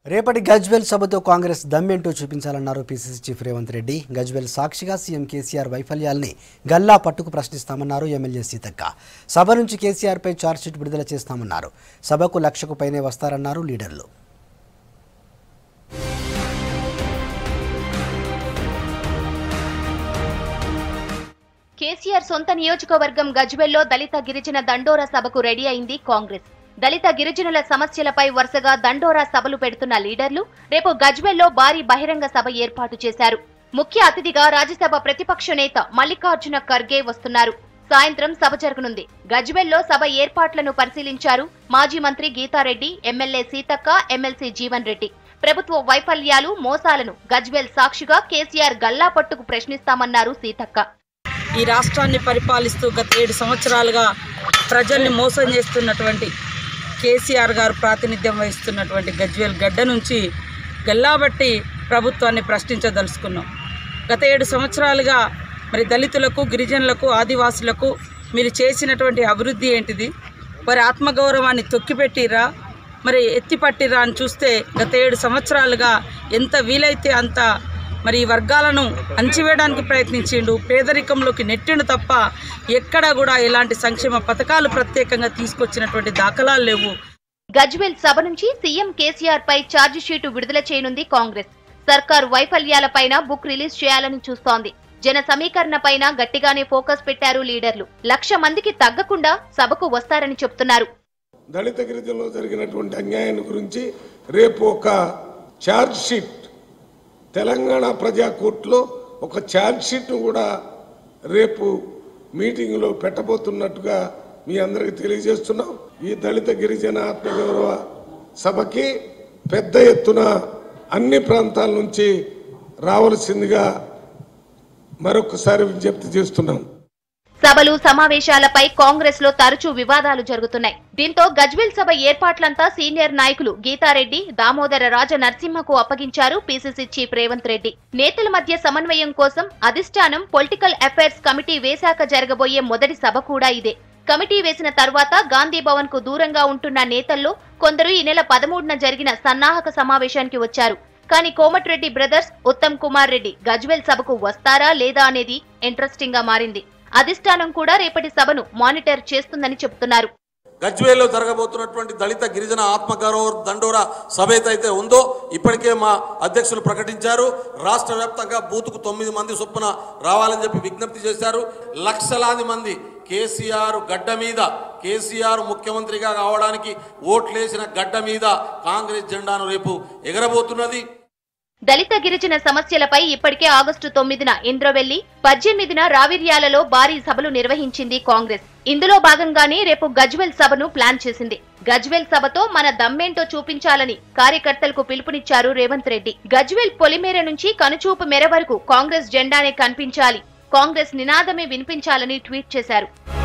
రేపటి గజ్వెల్ సభతో కాంగ్రెస్ దమ్మేంటో చూపించాలన్నారు పీసీసీ చీఫ్ రేవంత్ రెడ్డి. గజ్వెల్ సాక్షిగా సీఎం కేసీఆర్ వైఫల్యాల్ని గల్లా పట్టుకు ప్రశ్నిస్తామన్నారు ఎమ్మెల్యే సీతక్క. సభ నుంచి కేసీఆర్పై ఛార్జ్షీట్ విడుదల చేస్తామన్నారు. సభకు 1,00,000కు పైనే వస్తారన్నారు లీడర్లు. కేసీఆర్ సొంత నియోజకవర్గం గజ్వెల్లో దళిత గిరిజన దండోరా సభకు రెడీ అయింది కాంగ్రెస్. దళిత గిరిజనుల సమస్యలపై వరుసగా దండోరా సభలు పెడుతున్న లీడర్లు రేపు గజ్వెల్లో భారీ బహిరంగ సభ ఏర్పాటు చేశారు. ముఖ్య అతిథిగా రాజ్యసభ ప్రతిపక్ష నేత మల్లికార్జున ఖర్గే వస్తున్నారు. సాయంత్రం సభ జరగనుంది. గజ్వెల్లో సభ ఏర్పాట్లను పరిశీలించారు మాజీ మంత్రి గీతారెడ్డి, ఎమ్మెల్యే సీతక్క, ఎమ్మెల్సీ జీవన్ రెడ్డి. ప్రభుత్వ వైఫల్యాలు, మోసాలను గజ్వెల్ సాక్షిగా కేసీఆర్ గల్లా పట్టుకు ప్రశ్నిస్తామన్నారు సీతక్క. ఈ రాష్ట్రాన్ని పరిపాలిస్తూ గత 7 సంవత్సరాలుగా ప్రజల్ని మోసం చేస్తున్నటువంటి కేసీఆర్ గారు ప్రాతినిధ్యం వహిస్తున్నటువంటి గజ్వేల్ గడ్డ నుంచి గల్లాబట్టి ప్రభుత్వాన్ని ప్రశ్నించదలుచుకున్నాం. గత 7 సంవత్సరాలుగా మరి దళితులకు, గిరిజనులకు, ఆదివాసులకు మీరు చేసినటువంటి అభివృద్ధి ఏంటిది? మరి ఆత్మగౌరవాన్ని తొక్కిపెట్టిరా, మరి ఎత్తిపట్టిరా అని చూస్తే గత 7 సంవత్సరాలుగా ఎంత వీలైతే అంత మరి ఈ వర్గాలను అంచివేయడానికి ప్రయత్నించిండు. పేదరికంలోకి నెట్టిండు తప్ప ఎక్కడా కూడా ఎలాంటి సంక్షేమ పథకాలు ప్రత్యేకంగా తీసుకొచ్చినటువంటి దాఖలాలు లేవు. గజ్వెల్ సభ నుంచి సీఎం కేసీఆర్ పై ఛార్జ్ షీటు విడుదల చేయనుంది కాంగ్రెస్. సర్కారు వైఫల్యాలపైన బుక్ రిలీజ్ చేయాలని చూస్తోంది. జన సమీకరణపైన గట్టిగానే ఫోకస్ పెట్టారు లీడర్లు. 1,00,000 మందికి తగ్గకుండా సభకు వస్తారని చెప్తున్నారు. దళిత గిరిజనుల్లో జరిగినటువంటి అన్యాయం గురించి రేపు ఒక ఛార్జ్ షీట్ తెలంగాణ ప్రజా కోర్టులో ఒక ఛార్జ్ షీట్ను కూడా రేపు మీటింగ్లో పెట్టబోతున్నట్టుగా మీ అందరికీ తెలియజేస్తున్నాం. ఈ దళిత గిరిజన ఆత్మగౌరవ సభకి పెద్ద ఎత్తున అన్ని ప్రాంతాల నుంచి రావాల్సిందిగా మరొకసారి విజ్ఞప్తి చేస్తున్నాం. సభలు, సమావేశాలపై కాంగ్రెస్ లో తరచూ వివాదాలు జరుగుతున్నాయి. దీంతో గజ్వెల్ సభ ఏర్పాట్లంతా సీనియర్ నాయకులు గీతారెడ్డి, దామోదర రాజ నరసింహకు అప్పగించారు పీసీసీ చీఫ్ రేవంత్ రెడ్డి. నేతల మధ్య సమన్వయం కోసం అధిష్టానం పొలిటికల్ అఫైర్స్ కమిటీ వేశాక జరగబోయే మొదటి సభ కూడా ఇదే. కమిటీ వేసిన తర్వాత గాంధీ భవన్ కు దూరంగా ఉంటున్న నేతల్లో కొందరు ఈ నెల 13న జరిగిన సన్నాహక సమావేశానికి వచ్చారు. కానీ కోమటిరెడ్డి బ్రదర్స్, ఉత్తమ్ కుమార్ రెడ్డి గజ్వెల్ సభకు వస్తారా లేదా అనేది ఇంట్రెస్టింగ్ గా మారింది. అధిష్టానం కూడా రేపటి సభను మానిటర్ చేస్తుందని చెబుతున్నారు. గజ్వేల్లో జరగబోతున్నటువంటి దళిత గిరిజన ఆత్మగౌరవ దండోరా సభ ఏదైతే ఉందో ఇప్పటికే మా అధ్యక్షులు ప్రకటించారు. రాష్ట్ర వ్యాప్తంగా బూతుకు 9 మంది చొప్పున రావాలని చెప్పి విజ్ఞప్తి చేశారు. లక్షలాది మంది కేసీఆర్ గడ్డ మీద, కేసీఆర్ ముఖ్యమంత్రిగా కావడానికి ఓట్లేసిన గడ్డ మీద కాంగ్రెస్ జెండాను రేపు ఎగరబోతున్నది. దళిత గిరిజన సమస్యలపై ఇప్పటికే ఆగస్టు 9న ఇంద్రవెల్లి, 18న రావిర్యాలలో భారీ సభలు నిర్వహించింది కాంగ్రెస్. ఇందులో భాగంగానే రేపు గజ్వెల్ సభను ప్లాన్ చేసింది. గజ్వెల్ సభతో మన దమ్మేంటో చూపించాలని కార్యకర్తలకు పిలుపునిచ్చారు రేవంత్ రెడ్డి. గజ్వెల్ పొలిమేర నుంచి కనుచూపు మేర వరకు కాంగ్రెస్ జెండానే కనిపించాలి, కాంగ్రెస్ నినాదమే వినిపించాలని ట్వీట్ చేశారు.